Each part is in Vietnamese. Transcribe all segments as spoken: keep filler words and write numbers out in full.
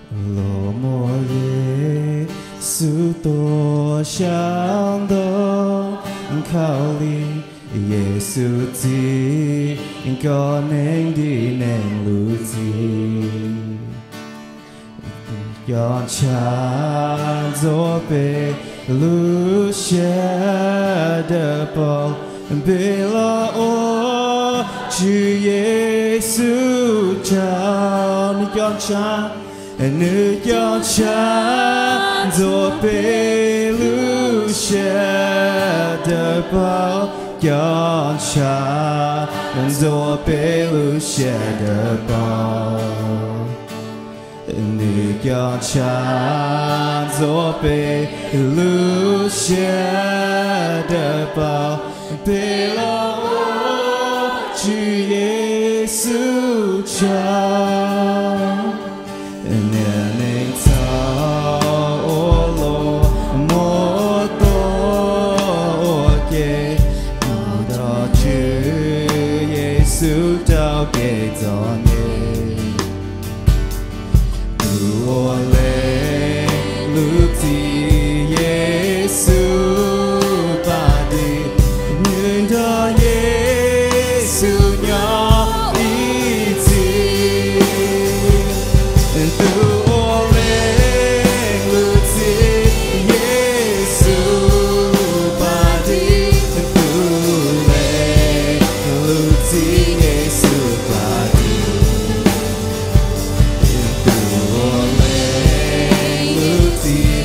Lo Muaj Yexus Tua Saum Ntoo Khaublig Yexus Tua Leng đi Leng Lu Chi Yon chan zo pe lu xe de bao Bê la o chư Yexus chào Nữ yon chan Nữ yon chan zo pe lu xe de bao Yon chan zo pe lu xe de bao Nữ yon chan zo pe lu xe de bao Bê la o chư Yexus chào Nè nênh thao ô lô mô tô ô kê Mô đo chư Yexus đao kê gió nhê Lu ô lê lúc gì Yexus ba đi Nhưng đó Yexus nhỏ ý chí Từ ô lê lúc gì Yexus ba đi Từ lê lúc gì Yexus ba đi Từ ô lê lúc gì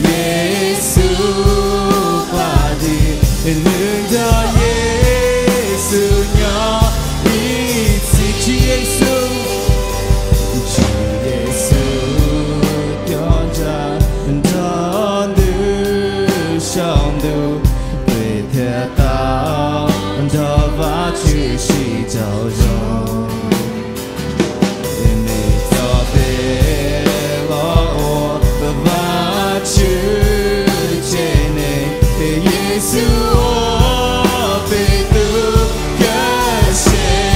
Yexus ba đi Nhưng đó Yexus nhỏ ý chí Chỉ Yexus Chỉ Yexus yon cha đó nữ Saum Ntoo Về thế tao đó và chữ sĩ giáo dòng Nữ cho bê lo ô và chữ chế này Yexus ô bê tư cơ xe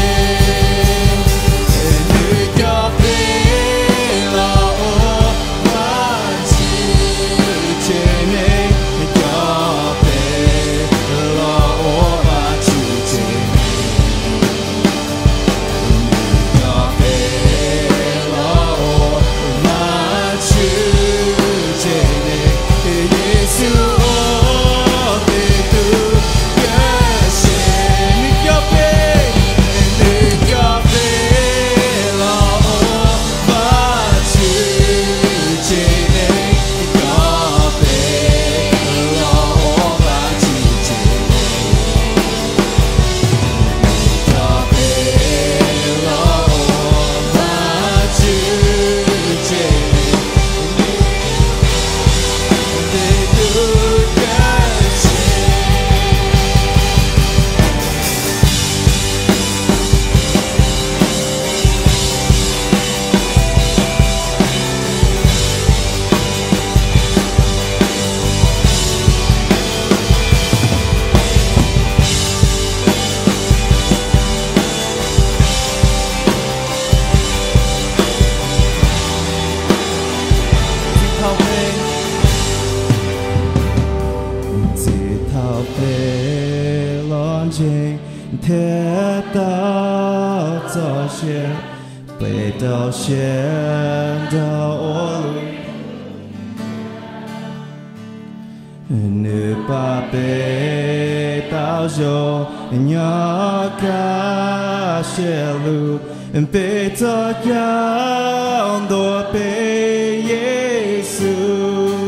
Nữ cho bê lo ô và chữ chế này Cho bê lo ô và chữ chế này Nữ cho bê lo ô và chữ chế này Yexus ô bê tư cơ xe Nữ cho bê Nữ cho bê lo ô và chữ chế này Cho bê lo ô và chữ chế này Cho bê lo ô và chữ chế này Bê tư cơ xe Chỉ thao bê lon chênh thế tao cho xe Bê đào xe đào ô lùi Nữ ba bê tao dô nhỏ ca xe lù Bê tao cao đô bê Yexus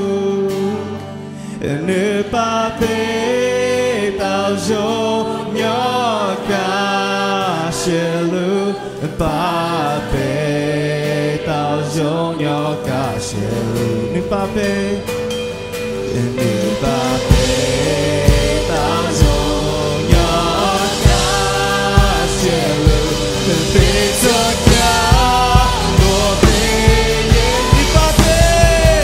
Nữ ba bê tao dô nhỏ ca xe lù Ba bê tao dô nhỏ ca xe lù Nữ ba bê Nữ ba bê tao dô nhỏ ca xe lù Bê tao cao đô bê Nữ ba bê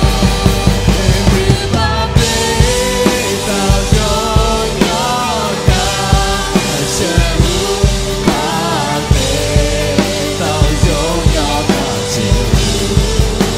Nữ ba bê tao dô nhỏ ca xe lù Ba bê tao dô nhỏ ca xe lù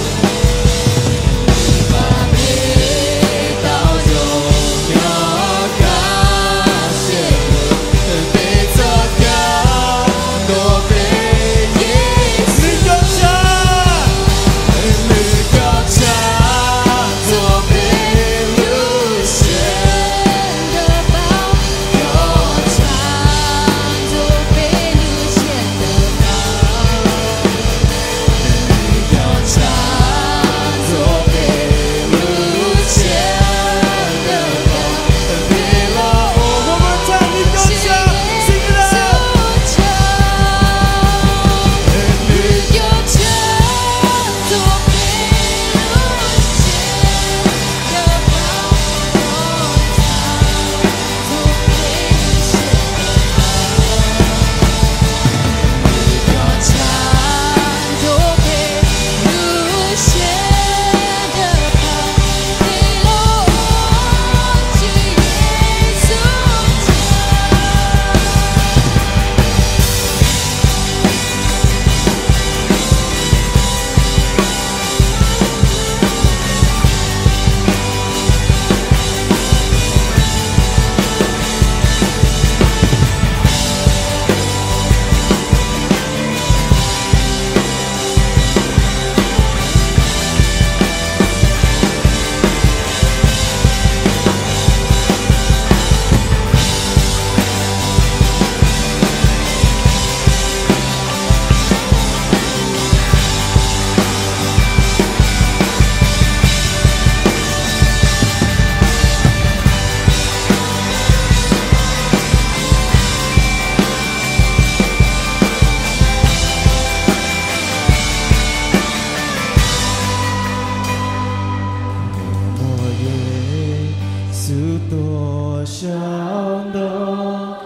Saum Ntoo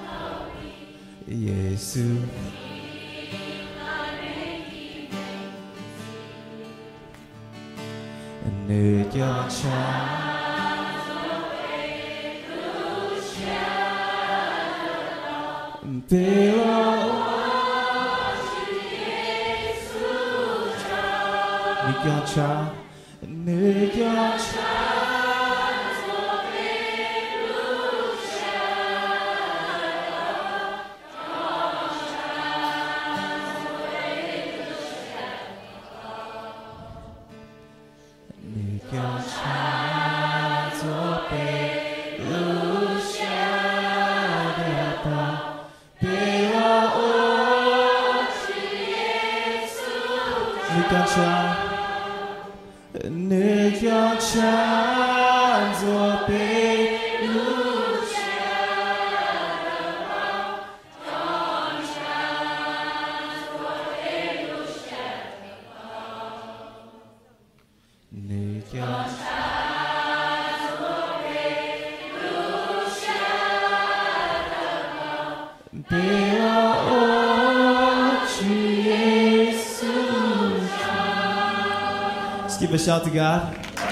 Yexus nơi cho cha Teo nơi cho cha nơi cho cha nơi cho cha rồi bên lúc nơi cho Let's give a shout to God.